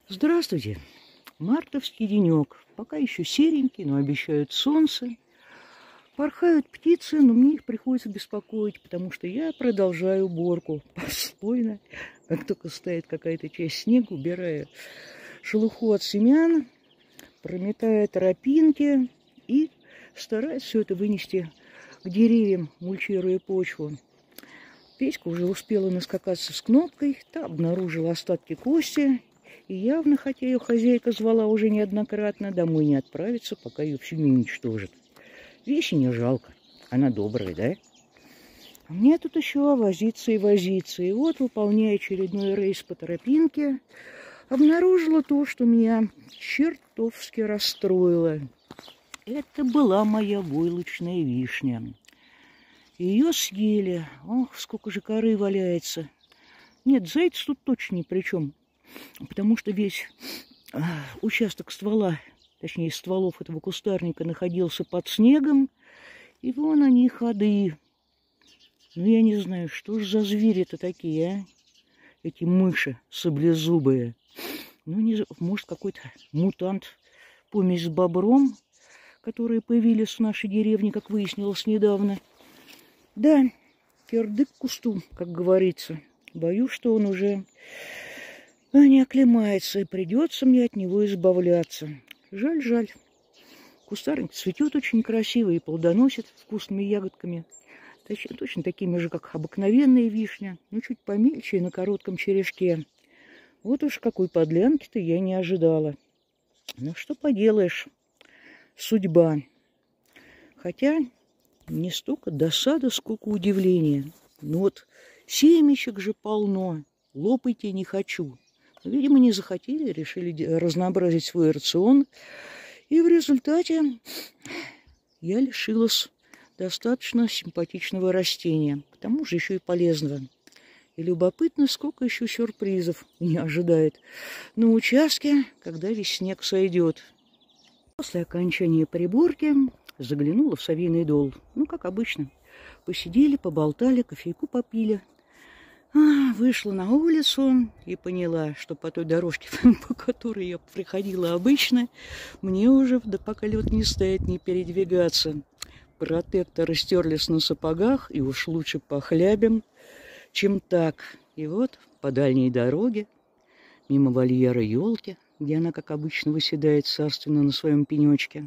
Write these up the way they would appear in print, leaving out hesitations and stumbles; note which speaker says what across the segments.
Speaker 1: Здравствуйте. Мартовский денек. Пока еще серенький, но обещают солнце. Порхают птицы, но мне их приходится беспокоить, потому что я продолжаю уборку. Послойно, как только стоит какая-то часть снега, убираю шелуху от семян, прометаю тропинки и стараюсь все это вынести к деревьям, мульчируя почву. Петька уже успела наскакаться с кнопкой, та обнаружила остатки кости. И явно, хотя ее хозяйка звала уже неоднократно, домой не отправится, пока ее всю не уничтожит. Вещи не жалко, она добрая, да? А мне тут еще возиться и возиться. И вот, выполняя очередной рейс по тропинке, обнаружила то, что меня чертовски расстроило. Это была моя войлочная вишня. Ее съели. Ох, сколько же коры валяется. Нет, заяц тут точно ни при чем. Потому что весь участок ствола, точнее стволов этого кустарника, находился под снегом. И вон они, ходы. Ну, я не знаю, что же за звери-то такие, а? Эти мыши саблезубые. Ну, не, может, какой-то мутант, помесь с бобром, которые появились в нашей деревне, как выяснилось недавно. Да, кирдык кусту, как говорится. Боюсь, что он уже не оклемается, и придется мне от него избавляться. Жаль, жаль. Кустарник цветет очень красиво и плодоносит вкусными ягодками. Точно такими же, как обыкновенная вишня, но чуть помельче и на коротком черешке. Вот уж какой подлянки-то я не ожидала. Ну, что поделаешь, судьба. Хотя не столько досада, сколько удивления. Ну вот семечек же полно, лопайте не хочу. Но, видимо, не захотели, решили разнообразить свой рацион. И в результате я лишилась достаточно симпатичного растения. К тому же еще и полезного. И любопытно, сколько еще сюрпризов меня ожидает на участке, когда весь снег сойдет. После окончания приборки заглянула в совиный дол. Ну, как обычно. Посидели, поболтали, кофейку попили. Вышла на улицу и поняла, что по той дорожке, по которой я приходила обычно, мне уже, да пока лед не стоит, не передвигаться. Протекторы стерлись на сапогах, и уж лучше похлябем, чем так. И вот по дальней дороге, мимо вольера елки, где она, как обычно, выседает царственно на своем пенечке.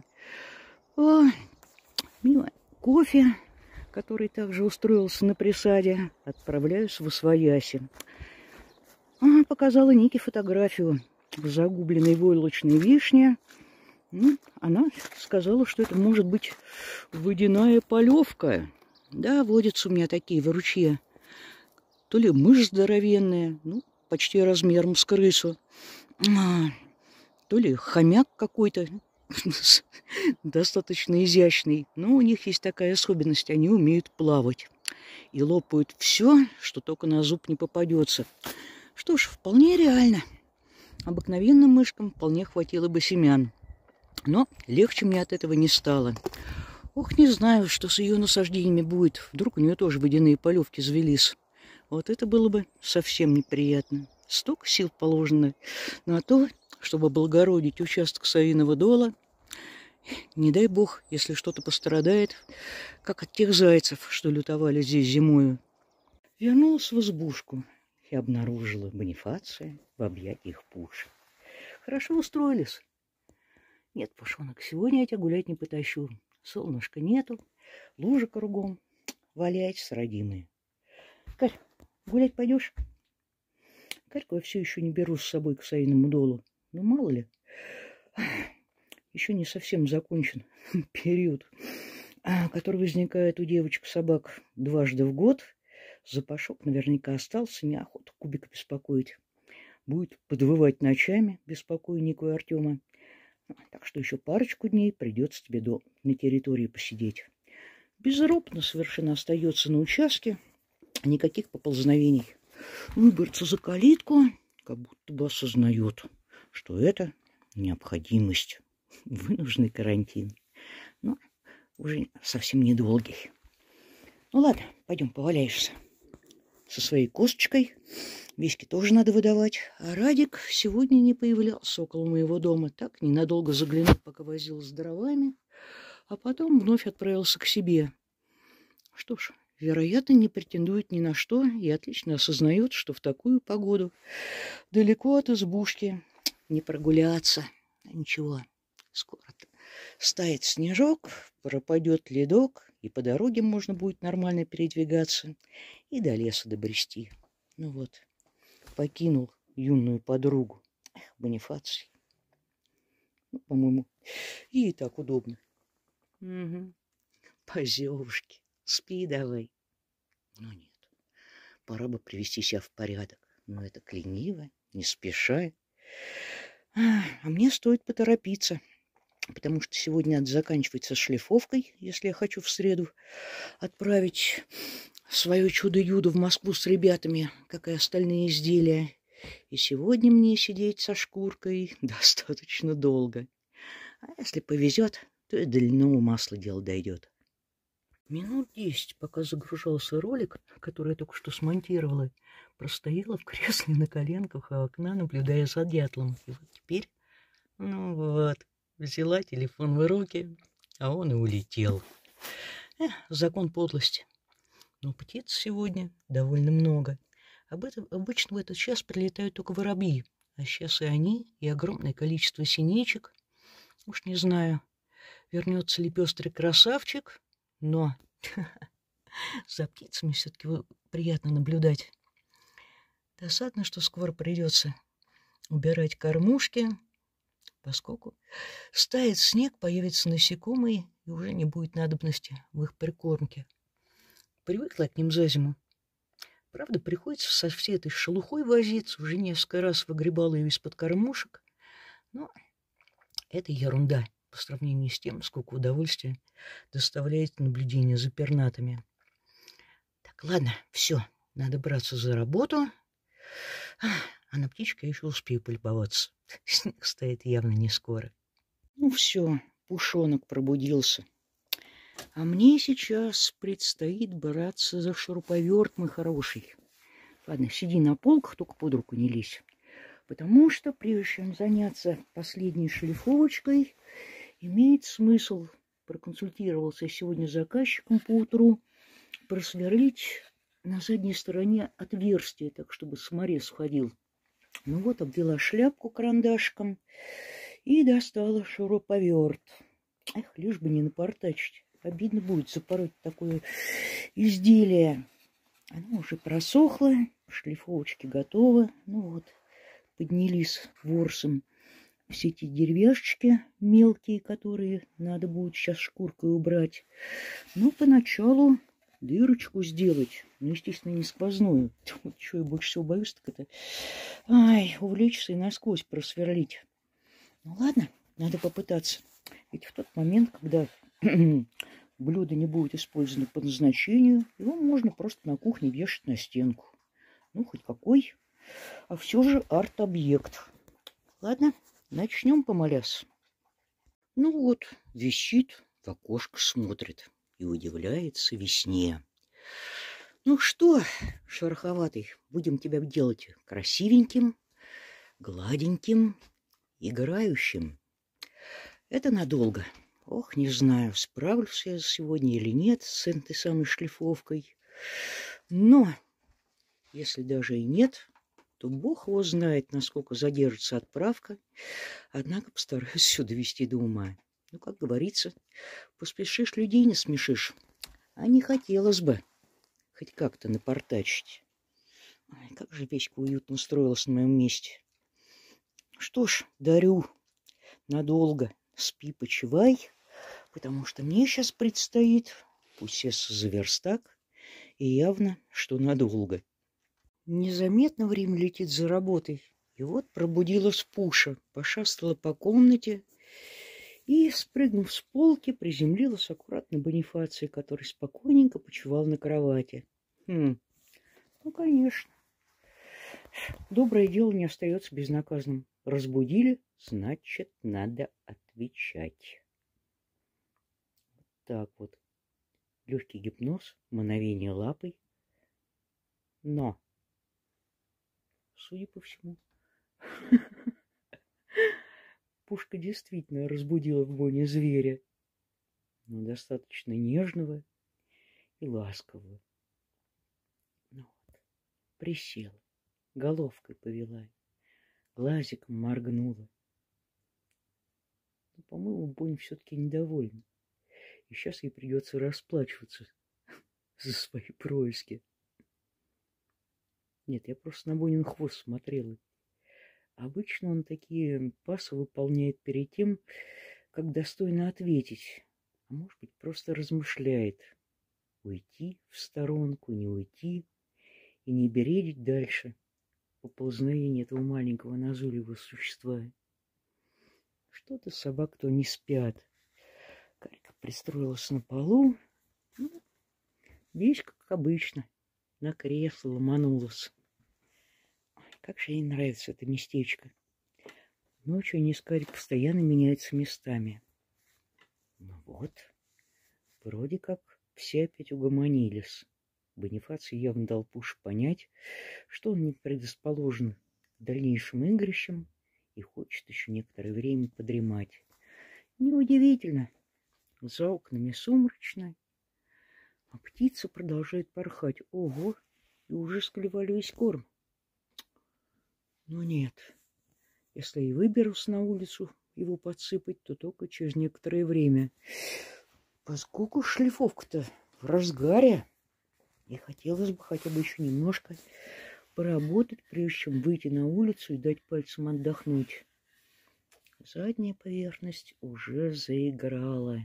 Speaker 1: Мимо кофе, который также устроился на присаде, отправляюсь в освояси. Показала Нике фотографию загубленной войлочной вишни. Ну, она сказала, что это может быть водяная полевка. Да, водятся у меня такие в ручье. То ли мышь здоровенная, ну, почти размером с крысу, то ли хомяк какой-то, достаточно изящный. Но у них есть такая особенность, они умеют плавать. И лопают все, что только на зуб не попадется. Что ж, вполне реально. Обыкновенным мышкам вполне хватило бы семян. Но легче мне от этого не стало. Ох, не знаю, что с ее насаждениями будет. Вдруг у нее тоже водяные полевки завелись. Вот это было бы совсем неприятно. Столько сил положено на то, чтобы облагородить участок совиного дола. Не дай бог, если что-то пострадает, как от тех зайцев, что лютовали здесь зимою. Вернулась в избушку и обнаружила Бонифация в объятиях Пуши. Хорошо устроились. Нет, Пушонок, сегодня я тебя гулять не потащу. Солнышка нету, лужа кругом. Валяйтесь, родимые. Карь, гулять пойдешь? Карьку я все еще не беру с собой к совиному долу. Ну, мало ли. Еще не совсем закончен период, который возникает у девочек-собак дважды в год. Запашок наверняка остался, неохота кубика беспокоить. Будет подвывать ночами, беспокоя Нику и Артема. Так что еще парочку дней придется тебе на территории посидеть. Безропотно совершенно остается на участке. Никаких поползновений. Выбраться за калитку, как будто бы осознает, что это необходимость. Вынужденный карантин. Но уже совсем недолгий. Ну ладно, пойдем поваляешься. со своей косточкой. Веське тоже надо выдавать. А Радик сегодня не появлялся около моего дома. Так ненадолго заглянул, пока возил с дровами, а потом вновь отправился к себе. Что ж, вероятно, не претендует ни на что и отлично осознает, что в такую погоду далеко от избушки не прогуляться. Ничего, скоро стает снежок, пропадет ледок, и по дороге можно будет нормально передвигаться и до леса добрести. Ну вот, покинул юную подругу. Эх, Бонифаций. Ну, по-моему, ей так удобно. Угу. Позевушки, спи давай. Ну нет, пора бы привести себя в порядок. Но это лениво, не спеша. А мне стоит поторопиться, потому что сегодня надо заканчивать со шлифовкой, если я хочу в среду отправить свое чудо-юдо в Москву с ребятами, как и остальные изделия. И сегодня мне сидеть со шкуркой достаточно долго. А если повезет, то и до льняного масла дело дойдет. Минут 10, пока загружался ролик, который я только что смонтировала, простояла в кресле на коленках у окна, наблюдая за дятлом. И вот теперь, ну вот, взяла телефон в руки, а он и улетел. Закон подлости. Но птиц сегодня довольно много. Обычно в этот час прилетают только воробьи, а сейчас и они, и огромное количество синичек. Уж не знаю, вернется ли пестрый красавчик, но за птицами все-таки приятно наблюдать. Досадно, что скоро придется убирать кормушки, поскольку стает снег, появятся насекомые, и уже не будет надобности в их прикормке. Привыкла к ним за зиму. Правда, приходится со всей этой шелухой возиться, уже несколько раз выгребала ее из-под кормушек, но это ерунда по сравнению с тем, сколько удовольствия доставляет наблюдение за пернатыми. Так, ладно, все, надо браться за работу. А на птичке я еще успею полюбоваться. Снег стоит явно не скоро. Ну все, Пушонок пробудился. А мне сейчас предстоит браться за шуруповерт, мой хороший. Ладно, сиди на полках, только под руку не лезь. Потому что прежде чем заняться последней шлифовочкой, имеет смысл, проконсультировался сегодня с заказчиком поутру, просверлить на задней стороне отверстие, так чтобы саморез входил. Ну вот, обвела шляпку карандашком и достала шуруповерт. Эх, лишь бы не напортачить. Обидно будет запороть такое изделие. Оно уже просохло, шлифовочки готовы. Ну вот, поднялись ворсом все эти деревяшечки мелкие, которые надо будет сейчас шкуркой убрать. Ну, поначалу дырочку сделать. Ну, естественно, не сквозную. Вот что я больше всего боюсь, так это... увлечься и насквозь просверлить. Ну, ладно, надо попытаться. Ведь в тот момент, когда блюдо не будет использовано по назначению, его можно просто на кухне вешать на стенку. Ну, хоть какой. А все же арт-объект. Ладно, начнем помолясь. Ну вот, висит, в окошко смотрит и удивляется весне. Ну что, шероховатый, будем тебя делать красивеньким, гладеньким, играющим. Это надолго. Ох, не знаю, справлюсь я сегодня или нет с этой самой шлифовкой. Но если даже и нет, то Бог его знает, насколько задержится отправка. Однако постараюсь все довести до ума. Ну, как говорится, поспешишь, людей не смешишь. А не хотелось бы хоть как-то напортачить. Ой, как же Печка уютно устроилась на моем месте. Что ж, дарю надолго. Спи, почивай, потому что мне сейчас предстоит усесться за верстак, и явно, что надолго. Незаметно время летит за работой. И вот пробудилась Пуша, пошастала по комнате и, спрыгнув с полки, приземлилась аккуратно Бонифации, который спокойненько почивал на кровати. Ну, конечно. Доброе дело не остается безнаказанным. Разбудили, значит, надо отвечать. Вот так вот. Легкий гипноз, мановение лапой. Но, судя по всему, пушка действительно разбудила в Боне зверя, но достаточно нежного и ласкового. Ну вот, присела, головкой повела, глазиком моргнула. Но, по-моему, Бонь все-таки недовольна. И сейчас ей придется расплачиваться за свои происки. Нет, я просто на Бонин хвост смотрела. Обычно он такие пасы выполняет перед тем, как достойно ответить. А может быть, просто размышляет. Уйти в сторонку, не уйти и не бередить дальше поползновение этого маленького назойливого существа. Что-то собак-то не спят. Карька пристроилась на полу. Ну, весь как обычно. На кресло ломанулась. Ой, как же ей нравится это местечко. Ночью они с Карей постоянно меняются местами. Ну вот, вроде как все опять угомонились. Бонифаций явно дал Пуше понять, что он не предрасположен к дальнейшим игрищам и хочет еще некоторое время подремать. Неудивительно. За окнами сумрачно, а птица продолжает порхать. Ого, и уже склевали весь корм. Но нет, если и выберусь на улицу его подсыпать, то только через некоторое время. Поскольку шлифовка-то в разгаре, и хотелось бы хотя бы еще немножко поработать, прежде чем выйти на улицу и дать пальцам отдохнуть. Задняя поверхность уже заиграла.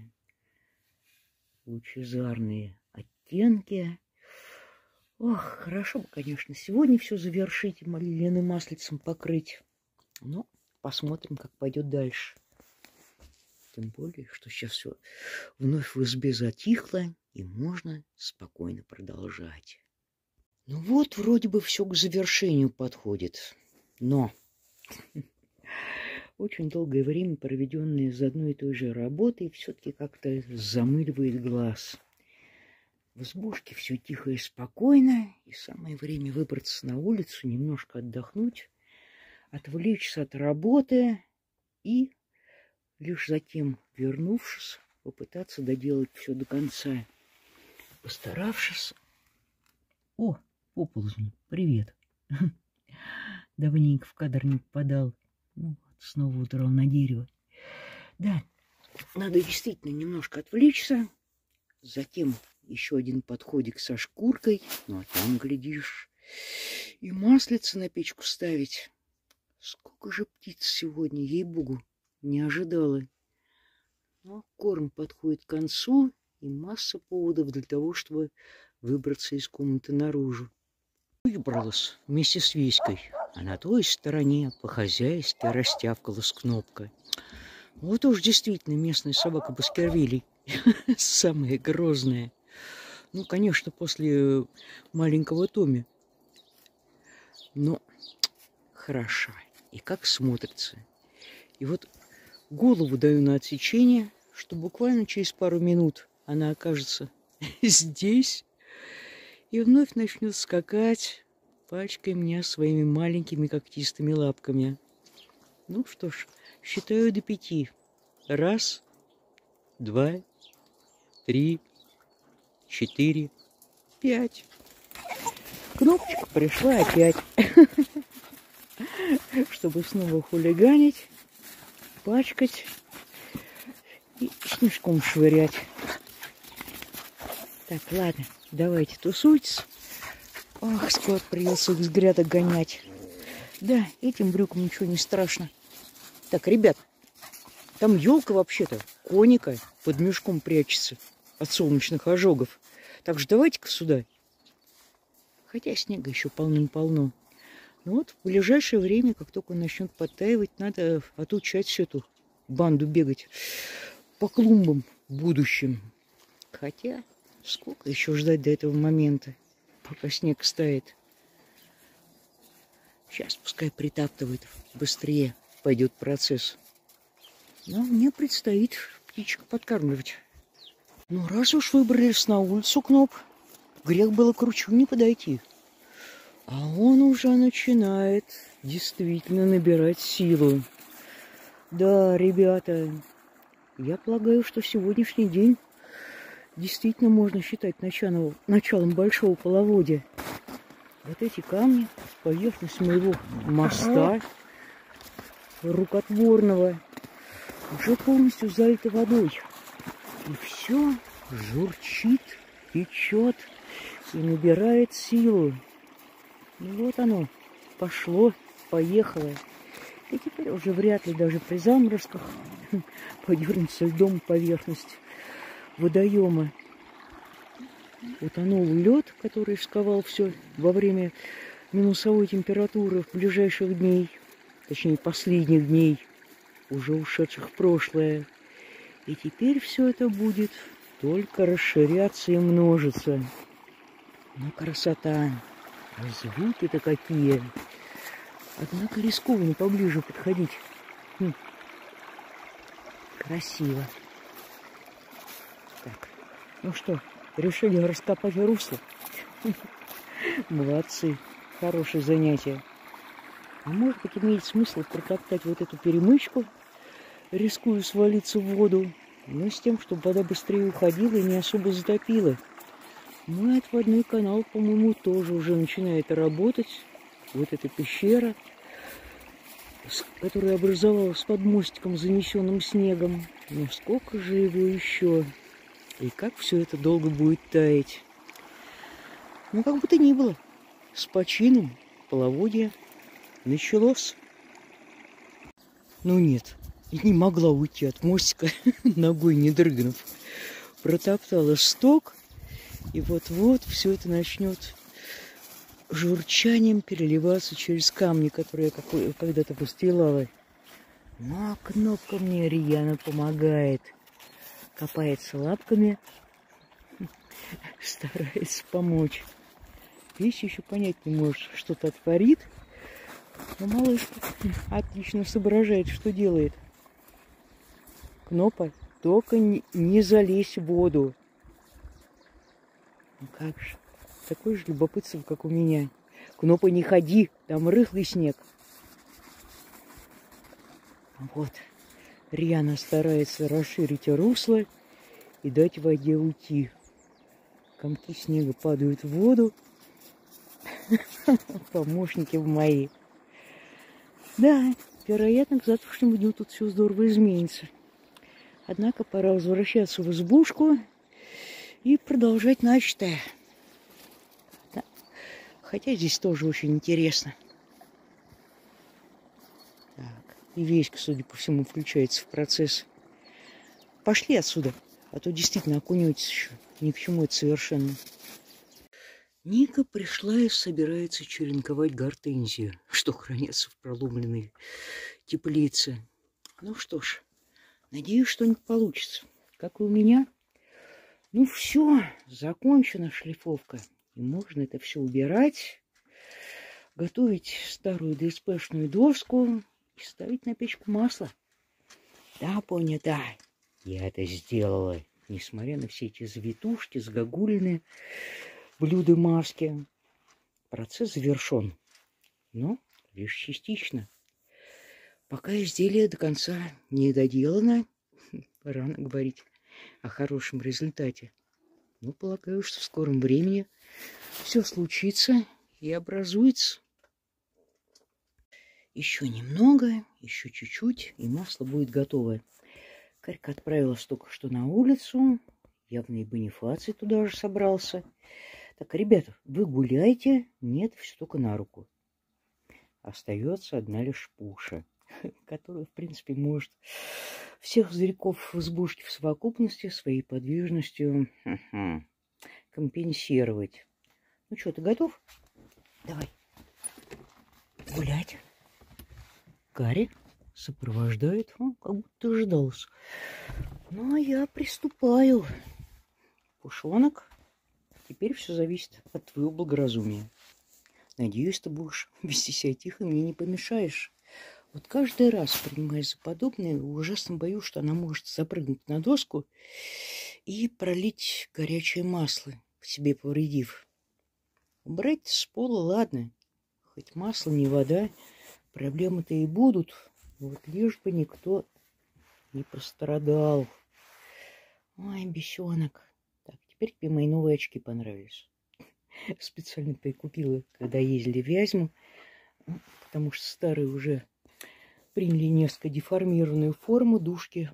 Speaker 1: Лучезарные оттенки. Ох, хорошо бы, конечно, сегодня все завершить и льняным маслицем покрыть. Но посмотрим, как пойдет дальше. Тем более, что сейчас все вновь в избе затихло, и можно спокойно продолжать. Ну вот, вроде бы все к завершению подходит. Но очень долгое время, проведенное за одной и той же работой, все-таки как-то замыливает глаз. В избушке все тихо и спокойно, и самое время выбраться на улицу, немножко отдохнуть, отвлечься от работы и, лишь затем, вернувшись, попытаться доделать все до конца. Постаравшись... О, оползень, привет. Давненько в кадр не попадал. Ну, снова удрал на дерево. Да, надо действительно немножко отвлечься. Затем еще один подходик со шкуркой. Ну, а там, глядишь, и маслица на печку ставить. Сколько же птиц сегодня, ей-богу, не ожидала. Но корм подходит к концу, и масса поводов для того, чтобы выбраться из комнаты наружу. Выбралась вместе с Веськой, а на той стороне по-хозяйски растявкалась Кнопка. Вот уж действительно местная собака Баскервилей. Самая грозная. Ну, конечно, после маленького Томми. Но хороша. И как смотрится. И вот голову даю на отсечение, что буквально через пару минут она окажется здесь и вновь начнет скакать, пачкая меня своими маленькими когтистыми лапками. Ну что ж, считаю до 5. 1, 2, 3, 4, 5. Кнопочка пришла опять, чтобы снова хулиганить, пачкать и снежком швырять. Так, ладно, давайте тусуйтесь. Ох, скоро придется их с грядок гонять. Да, этим брюкам ничего не страшно. Так, ребят, там елка вообще-то, коника, под мешком прячется от солнечных ожогов. Так что давайте-ка сюда. Хотя снега еще полным-полно. Ну вот, в ближайшее время, как только он начнет подтаивать, надо отучать всю эту банду бегать по клумбам в будущем. Хотя, сколько еще ждать до этого момента, пока снег стает. Сейчас пускай притаптывает, быстрее пойдет процесс. Но мне предстоит птичек подкармливать. Ну, раз уж выбрались на улицу, Кноп, грех было к ручью не подойти. А он уже начинает действительно набирать силу. Да, ребята, я полагаю, что сегодняшний день действительно можно считать началом большого половодья. Вот эти камни, поверхность моего моста рукотворного, уже полностью залиты водой. И все журчит, течет и набирает силу. И вот оно, пошло, поехало. И теперь уже вряд ли даже при заморозках подернется льдом поверхность водоема. Утонул лед, который сковал все во время минусовой температуры в ближайших дней, точнее последних дней, уже ушедших в прошлое. И теперь все это будет только расширяться и множиться. Ну, красота! Звуки-то какие! Однако рискованно поближе подходить. Красиво. Так, ну что, решили раскопать русло? Молодцы, хорошее занятие. А может быть, имеет смысл протоптать вот эту перемычку, рискуя свалиться в воду, но с тем, чтобы вода быстрее уходила и не особо затопила. Ну и отводной канал, по-моему, тоже уже начинает работать. Вот эта пещера, которая образовалась под мостиком, занесенным снегом. Но сколько же его еще? И как все это долго будет таять? Ну, как бы то ни было, с почином половодье началось. Ну нет, и не могла уйти от мостика, ногой не дрыгнув. Протоптала сток, и вот-вот все это начнет журчанием переливаться через камни, которые я когда-то постилала. Ну, а кнопка мне рьяно помогает. Копается лапками, старается помочь. Вещь еще понять не может, что-то творит. Но малышка отлично соображает, что делает. Кнопа, только не залезь в воду. Ну как же, такое же любопытство, как у меня. Кнопа, не ходи, там рыхлый снег. Вот, рьяно старается расширить русло и дать воде уйти. Комки снега падают в воду. Помощники в мои. Да, вероятно, к завтрашнему дню тут все здорово изменится. Однако пора возвращаться в избушку и продолжать начатое. Да. Хотя здесь тоже очень интересно. Так, и Веська, судя по всему, включается в процесс. Пошли отсюда, а то действительно окунетесь еще. Ни к чему это совершенно. Ника пришла и собирается черенковать гортензию, что хранится в проломленной теплице. Ну что ж, надеюсь, что-нибудь получится. Как и у меня. Ну все, закончена шлифовка. И можно это все убирать, готовить старую ДСПшную доску и ставить на печку масло. Да, Поня, да, я это сделала, несмотря на все эти завитушки, загогулины, блюда-маски. Процесс завершен, но лишь частично. Пока изделие до конца не доделано, рано говорить о хорошем результате. Но полагаю, что в скором времени все случится и образуется. Еще немного, еще чуть-чуть, и масло будет готово. Карька отправилась только что на улицу. Явно и Бонифаций туда же собрался. Так, ребята, вы гуляйте, нет, все только на руку. Остается одна лишь Пуша, которая, в принципе, может всех зверьков в избушке в совокупности своей подвижностью компенсировать. Ну что, ты готов? Давай. Гулять. Кари сопровождает, как будто ждался. Ну, а я приступаю. Пушонок, теперь все зависит от твоего благоразумия. Надеюсь, ты будешь вести себя тихо, мне не помешаешь. Вот каждый раз, принимаясь за подобное, ужасно боюсь, что она может запрыгнуть на доску и пролить горячее масло, себе повредив. Убрать с пола, ладно, Хоть масло, не вода, проблемы-то и будут. Вот лишь бы никто не пострадал. Ой, бесенок. Так, теперь тебе мои новые очки понравились. Специально прикупила, когда ездили в Вязьму, потому что старые уже приняли несколько деформированную форму, дужки,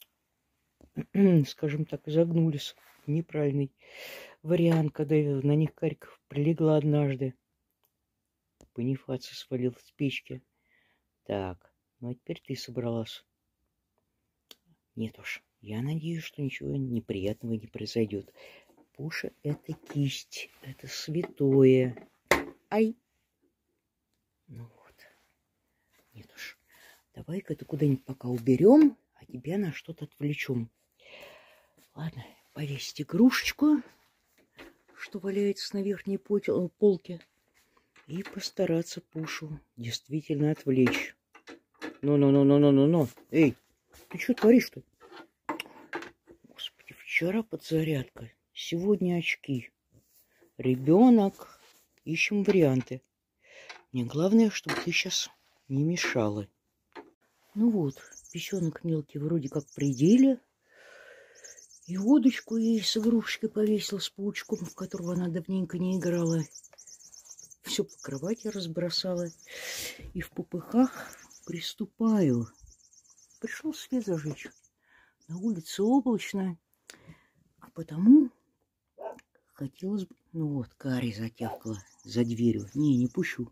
Speaker 1: скажем так, загнулись. Неправильный вариант, когда на них Карьков прилегла однажды. Бонифаций свалил с печки. Так, ну а теперь ты собралась. Нет уж, я надеюсь, что ничего неприятного не произойдет. Пуша — это кисть, это святое. Ай! Ну вот. Нет уж. Давай-ка это куда-нибудь пока уберем, а тебя на что-то отвлечем. Ладно, повесить игрушечку, что валяется на верхней полке, и постараться Пушу действительно отвлечь. Ну. Эй, ты что творишь-то? Господи, вчера подзарядка, сегодня очки. Ребенок, ищем варианты. Мне главное, чтобы ты сейчас не мешала. Ну вот, песенок мелкий вроде как в пределе. И удочку ей с игрушечкой повесила, с паучком, в которого она давненько не играла. Все по кровати разбросала. И в попыхах приступаю. Пришел свет зажечь. На улице облачно. А потому хотелось бы... Ну вот, Кари затявкала за дверью. Не пущу.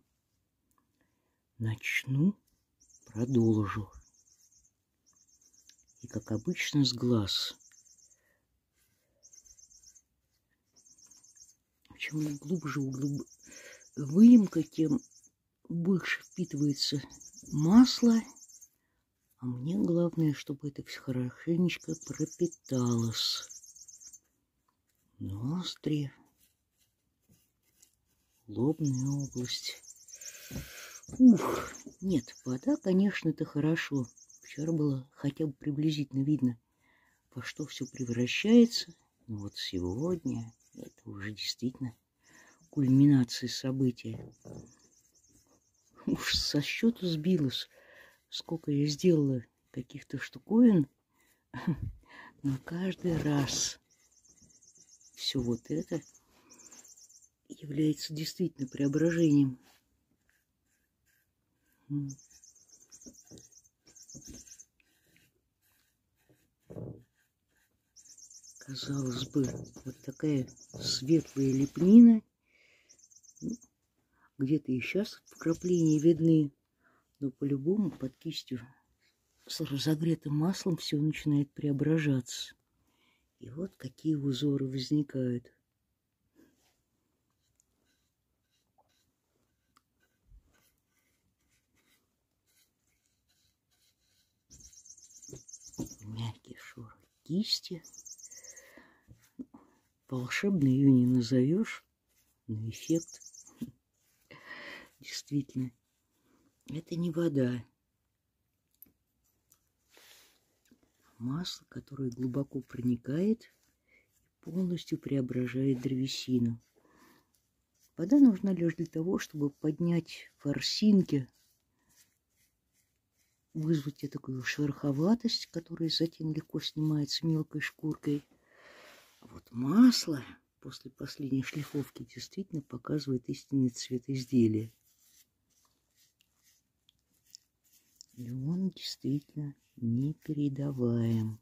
Speaker 1: Начну, продолжу. И, как обычно, с глаз. Чем глубже выемка, тем больше впитывается масло. А мне главное, чтобы это все хорошенечко пропиталось. Ноздри, лобная область. Ух, нет, вода, конечно, это хорошо. Вчера было хотя бы приблизительно видно, во что все превращается. Но вот сегодня это уже действительно кульминация события. Уж со счету сбилась, сколько я сделала каких-то штуковин, но каждый раз все вот это является действительно преображением. Казалось бы, вот такая светлая лепнина. Где-то и сейчас вкрапления видны, но по-любому под кистью с разогретым маслом все начинает преображаться. И вот какие узоры возникают. Мягкий шорох кисти. Волшебно ее не назовешь, но эффект действительно. Это не вода. Масло, которое глубоко проникает и полностью преображает древесину. Вода нужна лишь для того, чтобы поднять ворсинки, вызвать такую шероховатость, которая затем легко снимается мелкой шкуркой. А вот масло после последней шлифовки действительно показывает истинный цвет изделия. И он действительно непередаваем.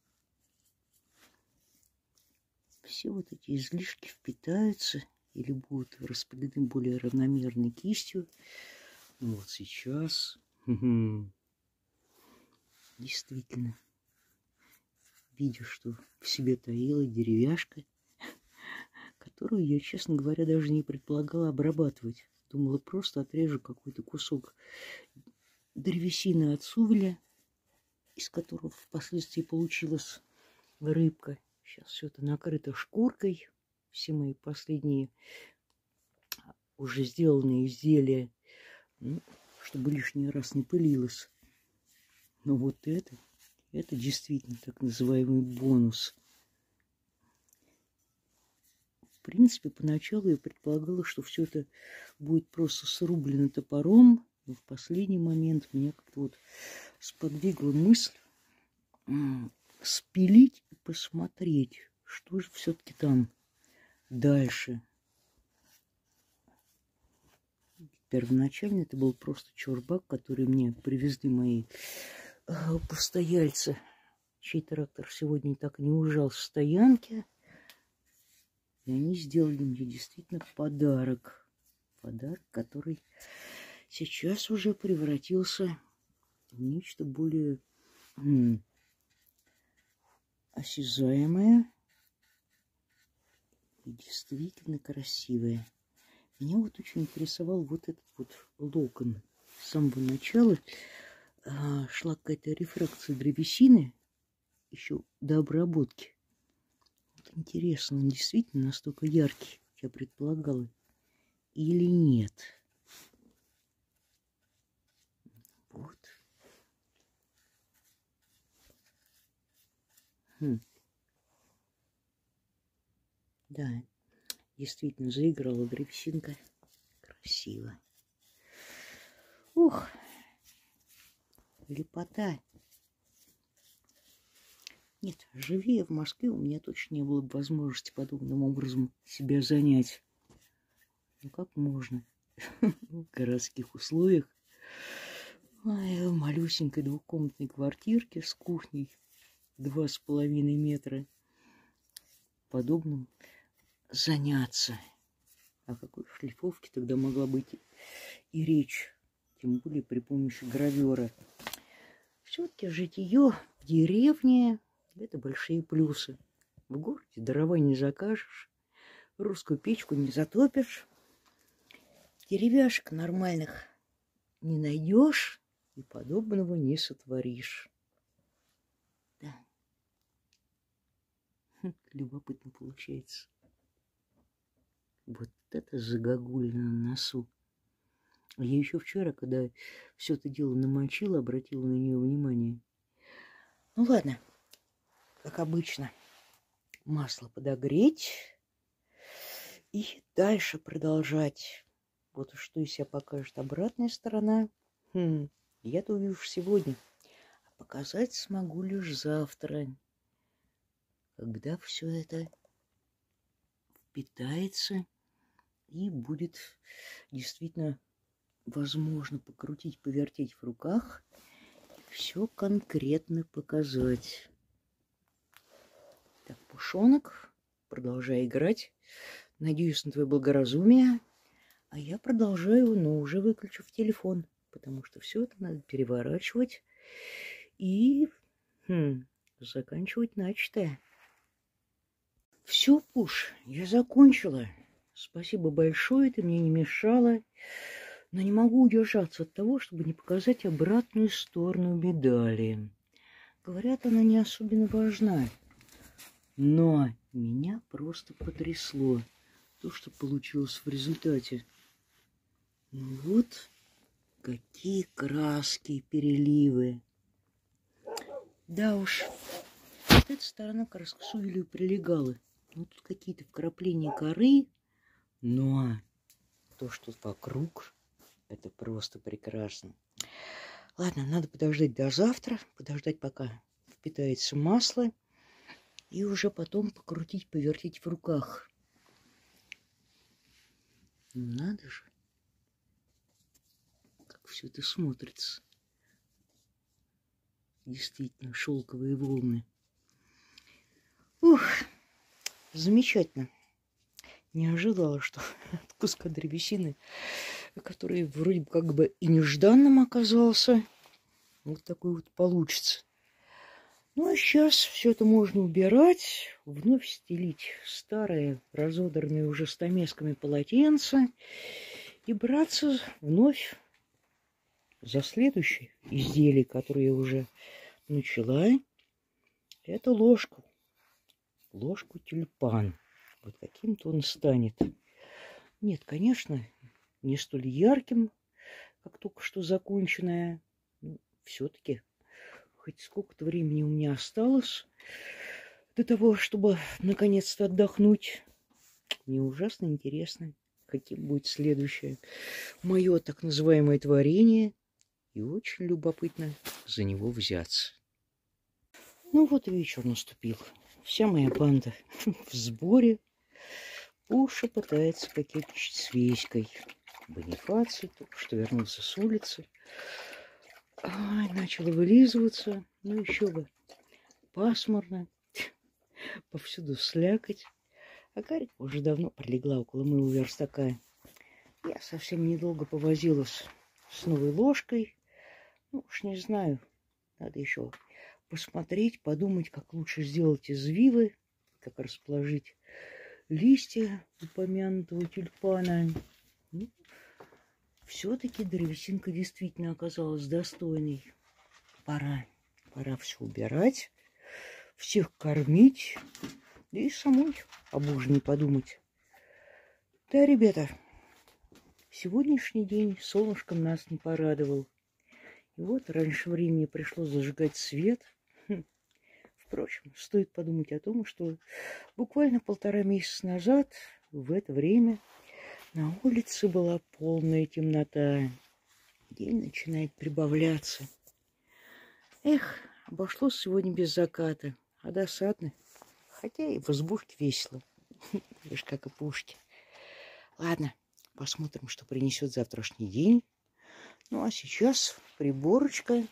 Speaker 1: Все вот эти излишки впитаются или будут распределены более равномерной кистью. Ну вот сейчас действительно видя, что в себе таила деревяшка, которую я, честно говоря, даже не предполагала обрабатывать. Думала, просто отрежу какой-то кусок древесины от сувеля, из которого впоследствии получилась рыбка. Сейчас все это накрыто шкуркой. Все мои последние уже сделанные изделия, ну, чтобы лишний раз не пылилось. Но вот это действительно так называемый бонус. принципе, поначалу я предполагала, что все это будет просто срублено топором, но в последний момент меня как-то вот сподвигла мысль спилить и посмотреть, что же все-таки там дальше. Первоначально это был просто чурбак, который мне привезли мои постояльцы, чей трактор сегодня так и не уезжал с стоянки. И они сделали мне действительно подарок. Подарок, который сейчас уже превратился в нечто более осязаемое и действительно красивое. Меня вот очень интересовал вот этот вот локон. С самого начала шла какая-то рефракция древесины, еще до обработки. Вот интересно, он действительно настолько яркий, как я предполагала, или нет? Вот. Да, действительно заиграла древесинка. Красиво. Ух, лепота. Нет, живи я в Москве, у меня точно не было бы возможности подобным образом себя занять. Ну как можно в городских условиях, в малюсенькой двухкомнатной квартирке с кухней 2,5 метра подобным заняться. О какой шлифовке тогда могла быть и речь, тем более при помощи гравера. Все-таки житие в деревне — это большие плюсы. В городе дрова не закажешь, русскую печку не затопишь, деревяшек нормальных не найдешь и подобного не сотворишь. Да. Любопытно получается. Вот это загогулина на носу. Я еще вчера, когда все это дело намочила, обратила на нее внимание. Ну ладно, как обычно, масло подогреть и дальше продолжать. Вот что из себя покажет обратная сторона. Я-то увижу сегодня. А показать смогу лишь завтра, когда все это впитается и будет действительно возможно покрутить, повертеть в руках, все конкретно показать. Так, Пушонок, продолжай играть. Надеюсь на твое благоразумие. А я продолжаю, но уже выключив телефон, потому что все это надо переворачивать и заканчивать начатое. Все, Пуш, я закончила. Спасибо большое, ты мне не мешала. Но не могу удержаться от того, чтобы не показать обратную сторону медали. Говорят, она не особенно важна. Но меня просто потрясло то, что получилось в результате. Ну вот, какие краски, переливы. Да уж, вот эта сторона как раз к сувелью прилегала. Ну тут какие-то вкрапления коры, но то, что вокруг, это просто прекрасно. Ладно, надо подождать до завтра, подождать, пока впитается масло, и уже потом покрутить, повертеть в руках. Ну, надо же, как все это смотрится. Действительно, шелковые волны. Ух, замечательно. Не ожидала, что от куска древесины, который вроде бы как бы и нежданным оказался, вот такой вот получится. Ну а сейчас все это можно убирать, вновь стелить старые, разодранные уже стамесками полотенца и браться вновь за следующее изделие, которое я уже начала. Это ложку. Ложку тюльпан. Вот каким-то он станет. Нет, конечно, не столь ярким, как только что законченное. Все-таки хоть сколько-то времени у меня осталось до того, чтобы наконец-то отдохнуть. Мне ужасно интересно, каким будет следующее мое так называемое творение. И очень любопытно за него взяться. Ну вот вечер наступил. Вся моя банда в сборе. Пуша пытается кокетничать с Веськой. Бонифаций только что вернулся с улицы. Ай, начал вылизываться. Ну еще бы. Пасмурно. Повсюду слякоть. А Карик уже давно прилегла около моего верстака. Я совсем недолго повозилась с новой ложкой. Ну уж не знаю. Надо еще посмотреть, подумать, как лучше сделать извивы, как расположить листья упомянутого тюльпана. Ну, все-таки древесинка действительно оказалась достойной. Пора все убирать, всех кормить, да и самой об ужине подумать. Да, ребята, сегодняшний день солнышком нас не порадовал. И вот раньше времени пришлось зажигать свет. Впрочем, стоит подумать о том, что буквально 1,5 месяца назад в это время на улице была полная темнота. День начинает прибавляться. Эх, обошлось сегодня без заката, а досадно. Хотя и в избушке весело. Видишь, как и пушки. Ладно, посмотрим, что принесет завтрашний день. Ну, а сейчас приборочка.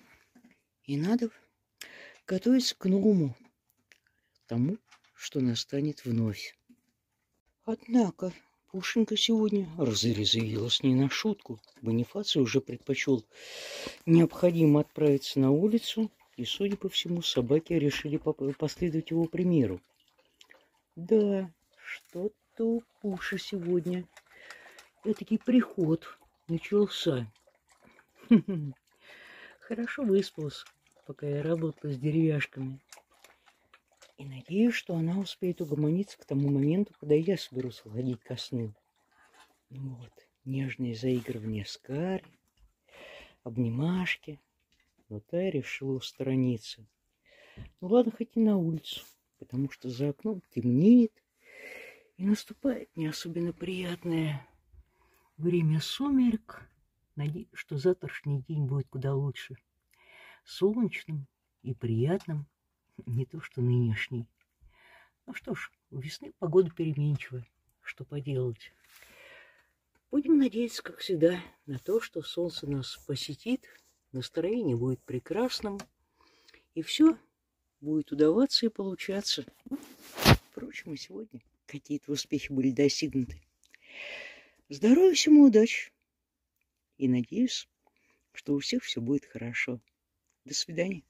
Speaker 1: И надо готовиться к новому, тому, что настанет вновь. Однако Пушенька сегодня разрезвилась не на шутку. Бонифаций уже предпочел необходимо отправиться на улицу, и, судя по всему, собаки решили последовать его примеру. Да, что-то у Пуши сегодня этакий приход начался. Хорошо выспалась, пока я работала с деревяшками. И надеюсь, что она успеет угомониться к тому моменту, когда я соберусь уходить ко сну. Ну вот, нежные заигрывания с Кари, обнимашки. Но та решила устраниться. Ну ладно, хоть и на улицу, потому что за окном темнеет, и наступает не особенно приятное время сумерек. Надеюсь, что завтрашний день будет куда лучше. Солнечным и приятным, не то что нынешний. Ну что ж, у весны погода переменчивая. Что поделать? Будем надеяться, как всегда, на то, что солнце нас посетит, настроение будет прекрасным, и все будет удаваться и получаться. Впрочем, и сегодня какие-то успехи были достигнуты. Здоровья, всему удачи. И надеюсь, что у всех все будет хорошо. До свидания.